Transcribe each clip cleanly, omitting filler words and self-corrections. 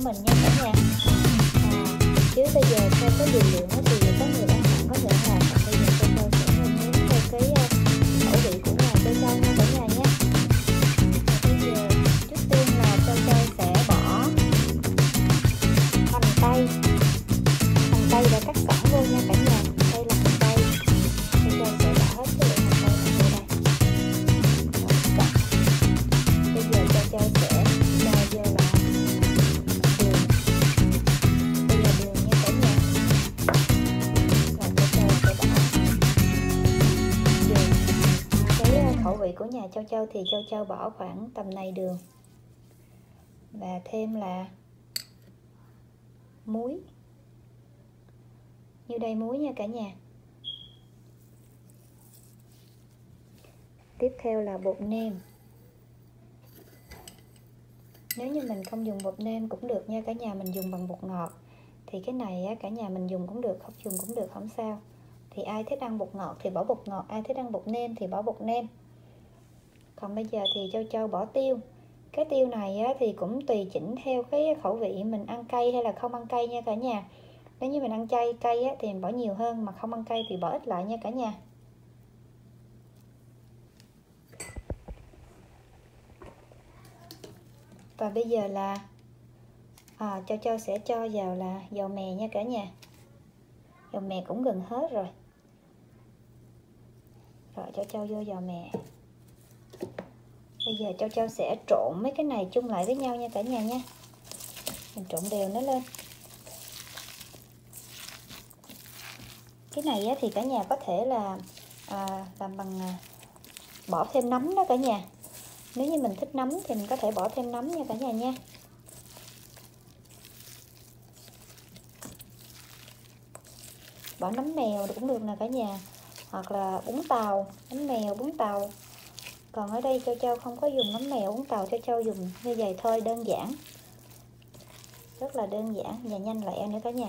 mình nha cả nhà. Chứ bây giờ theo cái điều lượng thì có người bán hàng có thể là bây giờ Châu Châu sẽ nêm nếm theo cái khẩu vị của nhà Châu Châu nha cả nhà nhé. Bây giờ trước tiên là Châu Châu sẽ bỏ hành tây đã cắt sẵn vô nha cả nhà. Đây là hành tây, Châu Châu sẽ bỏ hết cái lượng hành tây này vô đây. Bây giờ Châu Châu sẽ cho vô là khẩu vị của nhà Châu Châu thì Châu Châu bỏ khoảng tầm này đường, và thêm là muối, như đây muối nha cả nhà. Tiếp theo là bột nêm. Nếu như mình không dùng bột nêm cũng được nha cả nhà, mình dùng bằng bột ngọt. Thì cái này cả nhà mình dùng cũng được, không dùng cũng được, không sao. Thì ai thích ăn bột ngọt thì bỏ bột ngọt, ai thích ăn bột nêm thì bỏ bột nêm. Còn bây giờ thì Châu Châu bỏ tiêu. Cái tiêu này thì cũng tùy chỉnh theo cái khẩu vị mình ăn cay hay là không ăn cay nha cả nhà. Nếu như mình ăn cay thì mình bỏ nhiều hơn, mà không ăn cay thì bỏ ít lại nha cả nhà. Và bây giờ là Châu Châu sẽ cho vào là dầu mè nha cả nhà. Dầu mè cũng gần hết rồi. Rồi Châu Châu vô dầu mè. Bây giờ Châu Châu sẽ trộn mấy cái này chung lại với nhau nha cả nhà nha. Mình trộn đều nó lên. Cái này thì cả nhà có thể là làm bằng bỏ thêm nấm đó cả nhà. Nếu như mình thích nấm thì mình có thể bỏ thêm nấm nha cả nhà nha. Bỏ nấm mèo cũng được nè cả nhà, hoặc là bún tàu, nấm mèo, bún tàu. Còn ở đây Châu Châu không có dùng nấm mèo, bún tàu, Châu Châu dùng như vậy thôi, đơn giản, rất là đơn giản và nhanh lẹ nữa cả nhà.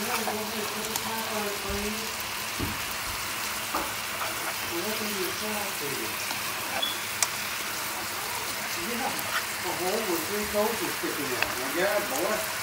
want to go ahead and put the top on it, please? What do you try to? Yeah, a hole with 3 toes is sticking out. My God, boy.